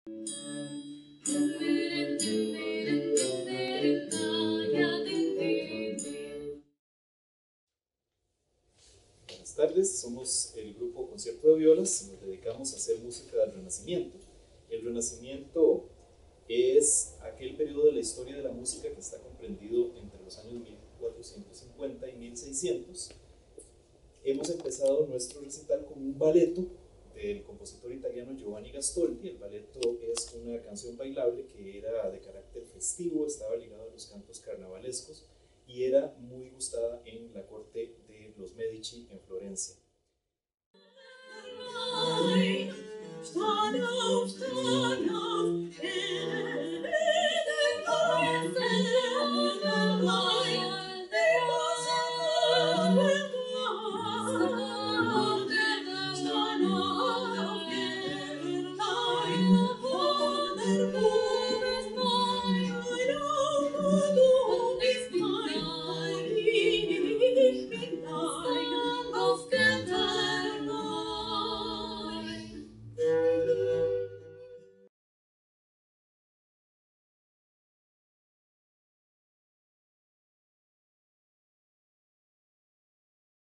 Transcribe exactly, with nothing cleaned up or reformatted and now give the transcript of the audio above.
Buenas tardes, somos el grupo Concierto de Violas, nos dedicamos a hacer música del Renacimiento. El Renacimiento es aquel periodo de la historia de la música que está comprendido entre los años mil cuatrocientos cincuenta y mil seiscientos. Hemos empezado nuestro recital con un balletto del compositor italiano Giovanni Gastoldi. El balletto es una canción bailable que era de carácter festivo, estaba ligado a los cantos carnavalescos y era muy gustada en la corte de los Medici en Florencia.